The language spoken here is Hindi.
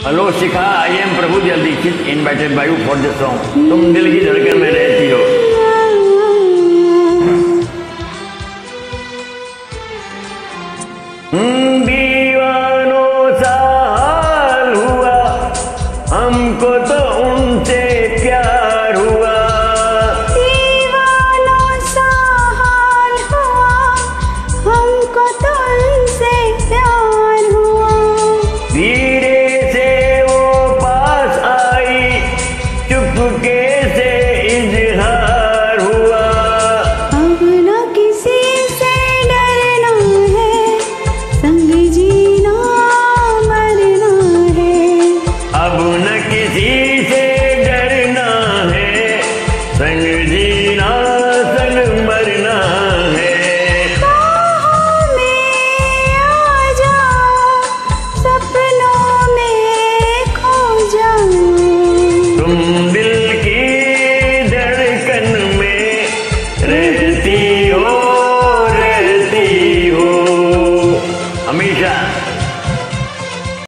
Hello Shikha, I am Prabhu Dixit invited by you for this song तुम दिल की धड़कन में रहती हो।